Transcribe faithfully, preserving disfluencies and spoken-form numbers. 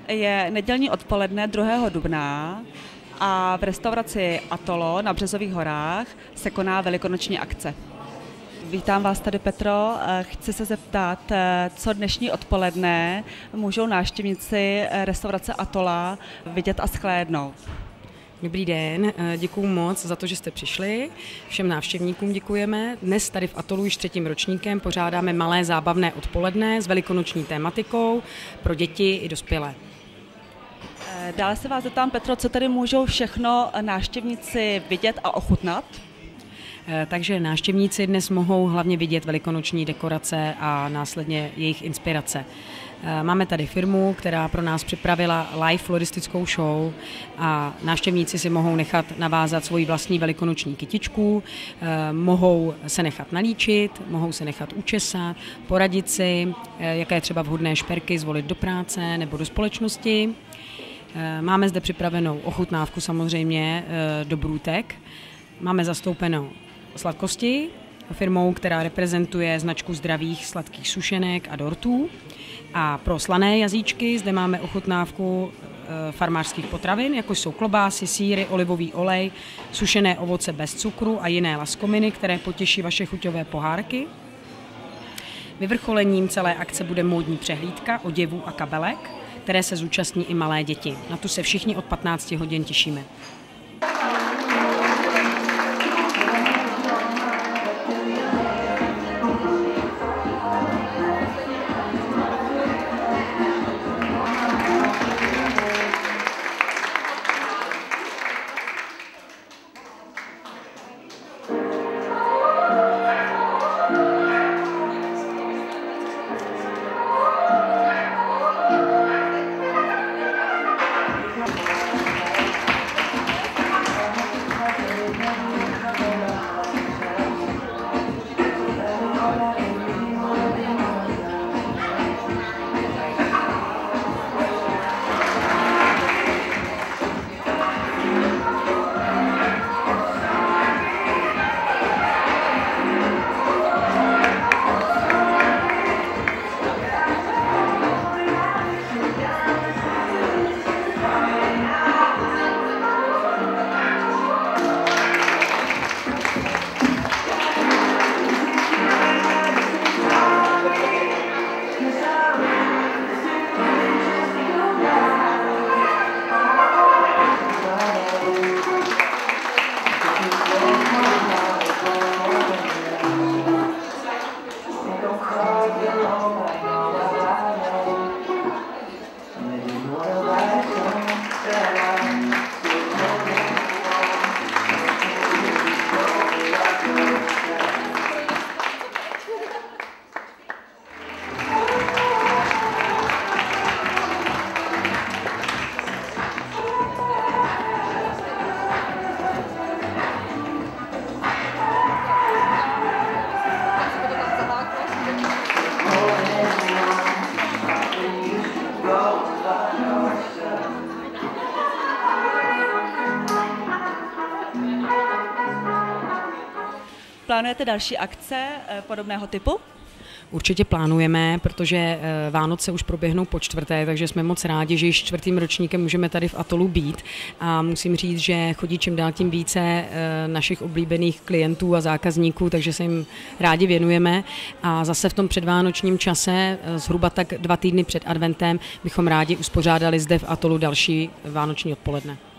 Je nedělní odpoledne druhého dubna a v restauraci Atolo na Březových horách se koná velikonoční akce. Vítám vás tady, Petro. Chci se zeptat, co dnešní odpoledne můžou návštěvníci restaurace Atola vidět a shlédnout. Dobrý den, děkuju moc za to, že jste přišli. Všem návštěvníkům děkujeme. Dnes tady v Atolu již třetím ročníkem pořádáme malé zábavné odpoledne s velikonoční tématikou pro děti i dospělé. Dále se vás zeptám, Petro, co tady můžou všechno návštěvníci vidět a ochutnat? Takže návštěvníci dnes mohou hlavně vidět velikonoční dekorace a následně jejich inspirace. Máme tady firmu, která pro nás připravila live floristickou show a návštěvníci si mohou nechat navázat svoji vlastní velikonoční kytičku, mohou se nechat nalíčit, mohou se nechat učesat, poradit si, jaké třeba vhodné šperky zvolit do práce nebo do společnosti. Máme zde připravenou ochutnávku samozřejmě do brůtek. Máme zastoupenou sladkosti firmou, která reprezentuje značku zdravých sladkých sušenek a dortů. A pro slané jazyčky zde máme ochutnávku farmářských potravin, jako jsou klobásy, sýry, olivový olej, sušené ovoce bez cukru a jiné laskominy, které potěší vaše chuťové pohárky. Vyvrcholením celé akce bude módní přehlídka oděvů a kabelek, které se zúčastní i malé děti. Na tu se všichni od patnácti hodin těšíme. Plánujete další akce podobného typu? Určitě plánujeme, protože Vánoce už proběhnou po čtvrté, takže jsme moc rádi, že již čtvrtým ročníkem můžeme tady v Atolu být. A musím říct, že chodí čím dál tím více našich oblíbených klientů a zákazníků, takže se jim rádi věnujeme. A zase v tom předvánočním čase, zhruba tak dva týdny před adventem, bychom rádi uspořádali zde v Atolu další vánoční odpoledne.